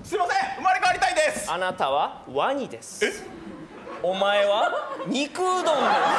すいません、生まれ変わりたいです。 あなたはワニです。お前は肉うどんです。